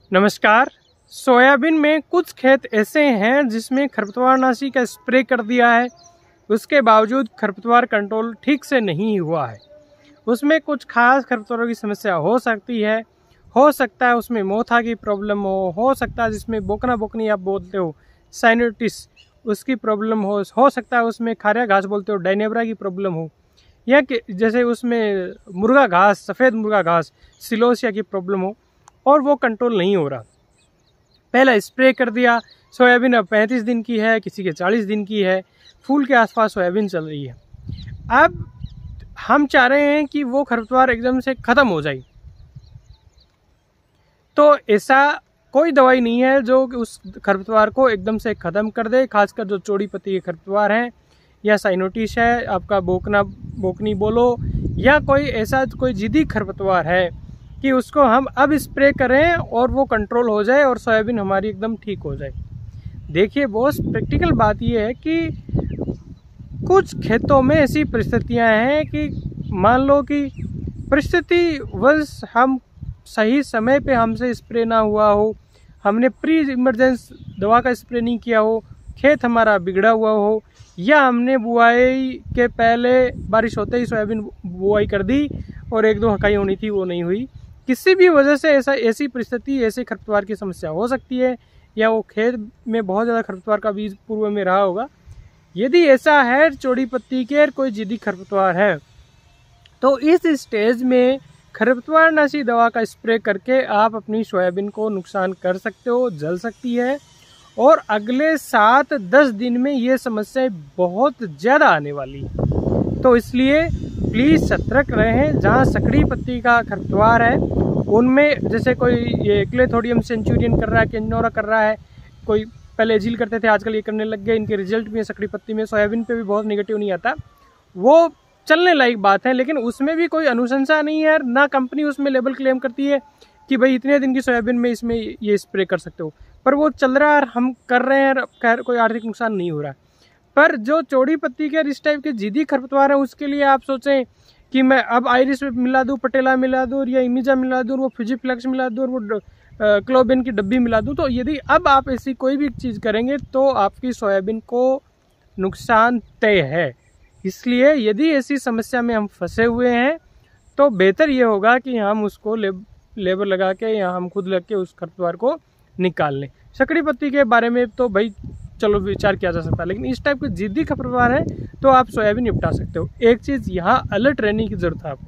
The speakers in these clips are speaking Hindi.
नमस्कार। सोयाबीन में कुछ खेत ऐसे हैं जिसमें खरपतवारनाशी का स्प्रे कर दिया है, उसके बावजूद खरपतवार कंट्रोल ठीक से नहीं हुआ है। उसमें कुछ खास खरपतवारों की समस्या हो सकती है। हो सकता है उसमें मोथा की प्रॉब्लम हो सकता है जिसमें बोकना बोकनी आप बोलते हो साइनोटिस उसकी प्रॉब्लम हो सकता है उसमें खारिया घास बोलते हो डायनेब्रा की प्रॉब्लम हो, या कि जैसे उसमें मुर्गा घास सफ़ेद मुर्गा घास सिलोसिया की प्रॉब्लम हो और वो कंट्रोल नहीं हो रहा। पहला स्प्रे कर दिया, सोयाबीन अब 35 दिन की है, किसी के 40 दिन की है, फूल के आसपास सोयाबीन चल रही है। अब हम चाह रहे हैं कि वो खरपतवार एकदम से ख़त्म हो जाए, तो ऐसा कोई दवाई नहीं है जो उस खरपतवार को एकदम से ख़त्म कर दे। खासकर जो चौड़ी पत्ती के खरपतवार हैं या साइनोटिस है, आपका बोकना बोकनी बोलो, या कोई ऐसा कोई जिद्दी खरपतवार है कि उसको हम अब स्प्रे करें और वो कंट्रोल हो जाए और सोयाबीन हमारी एकदम ठीक हो जाए। देखिए बॉस, प्रैक्टिकल बात ये है कि कुछ खेतों में ऐसी परिस्थितियां हैं कि मान लो कि परिस्थिति वश हम सही समय पे हमसे स्प्रे ना हुआ हो, हमने प्री इमरजेंस दवा का स्प्रे नहीं किया हो, खेत हमारा बिगड़ा हुआ हो, या हमने बुआई के पहले बारिश होते ही सोयाबीन बुआई कर दी और एक दो हकाई होनी थी वो नहीं हुई। किसी भी वजह से ऐसी परिस्थिति ऐसे खरपतवार की समस्या हो सकती है, या वो खेत में बहुत ज़्यादा खरपतवार का बीज पूर्व में रहा होगा। यदि ऐसा है चौड़ी पत्ती के कोई जिद्दी खरपतवार है, तो इस स्टेज में खरपतवारनाशी दवा का स्प्रे करके आप अपनी सोयाबीन को नुकसान कर सकते हो, जल सकती है और अगले 7-10 दिन में ये समस्याएं बहुत ज़्यादा आने वाली है। तो इसलिए प्लीज़ सतर्क रहें। जहाँ सकड़ी पत्ती का खरपतवार है उनमें जैसे कोई ये क्लेथोडियम सेंचुरियन कर रहा है, केनोरा कर रहा है, कोई पहले एजिल करते थे आजकल ये करने लग गए, इनके रिजल्ट भी है सकड़ी पत्ती में। सोयाबीन पे भी बहुत नेगेटिव नहीं आता, वो चलने लायक बात है, लेकिन उसमें भी कोई अनुशंसा नहीं है, ना कंपनी उसमें लेबल क्लेम करती है कि भाई इतने दिन की सोयाबीन में इसमें ये स्प्रे कर सकते हो, पर वो चल रहा है, हम कर रहे हैं, खैर कोई आर्थिक नुकसान नहीं हो रहा। पर जो चौड़ी पत्ती के इस टाइप के जिद्दी खरपतवार है उसके लिए आप सोचें कि मैं अब आयरिस मिला दूँ, पटेला मिला दूँ, या इमिजा मिला दूँ, वो फ्यूजीफ्लेक्स मिला दूँ, और वो क्लोबिन की डब्बी मिला दूँ, तो यदि अब आप ऐसी कोई भी चीज़ करेंगे तो आपकी सोयाबीन को नुकसान तय है। इसलिए यदि ऐसी समस्या में हम फंसे हुए हैं तो बेहतर ये होगा कि हम उसको लेबर लगा के या हम खुद लग के उस खरपतवार को निकाल लें। सकड़ी पत्ती के बारे में तो भाई चलो विचार किया जा सकता है, लेकिन इस टाइप के जिद्दी खरपतवार है तो आप सोयाबीन निपटा सकते हो। एक चीज़ यहाँ अलर्ट रहने की ज़रूरत है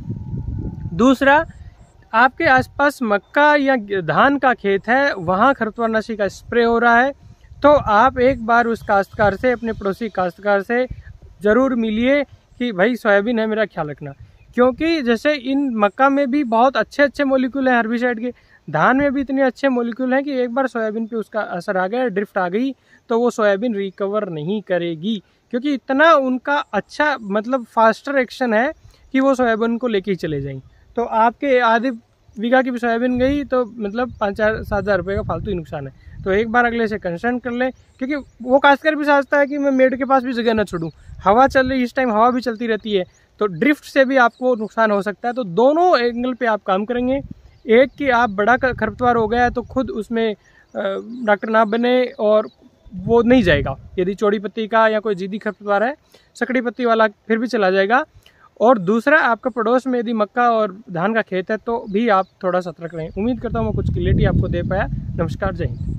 आपको। दूसरा, आपके आसपास मक्का या धान का खेत है, वहाँ खरपतवारनाशी का स्प्रे हो रहा है, तो आप एक बार उस काश्तकार से, अपने पड़ोसी काश्तकार से ज़रूर मिलिए कि भाई सोयाबीन है, मेरा ख्याल रखना। क्योंकि जैसे इन मक्का में भी बहुत अच्छे अच्छे मॉलिक्यूल हैं हर्बिसाइड के, धान में भी इतने अच्छे मॉलिक्यूल हैं कि एक बार सोयाबीन पे उसका असर आ गया, ड्रिफ्ट आ गई, तो वो सोयाबीन रिकवर नहीं करेगी, क्योंकि इतना उनका अच्छा मतलब फास्टर एक्शन है कि वो सोयाबीन को लेके ही चले जाएंगे। तो आपके आधे बीघा की भी सोयाबीन गई तो मतलब 5-7 हज़ार रुपये का फालतू ही नुकसान है। तो एक बार अगले से कंसर्न कर लें, क्योंकि वो काश्तकार भी सोचता है कि मैं मेड के पास भी जगह ना छोड़ूं, हवा चल रही, इस टाइम हवा भी चलती रहती है, तो ड्रिफ्ट से भी आपको नुकसान हो सकता है। तो दोनों एंगल पे आप काम करेंगे। एक कि आप बड़ा खरपतवार हो गया है तो खुद उसमें डॉक्टर ना बने और वो नहीं जाएगा। यदि चौड़ी पत्ती का या कोई जिद्दी खरपतवार है, सकड़ी पत्ती वाला फिर भी चला जाएगा। और दूसरा, आपका पड़ोस में यदि मक्का और धान का खेत है तो भी आप थोड़ा सतर्क रहें। उम्मीद करता हूँ मैं कुछ क्लियरिटी आपको दे पाया। नमस्कार, जय हिंद।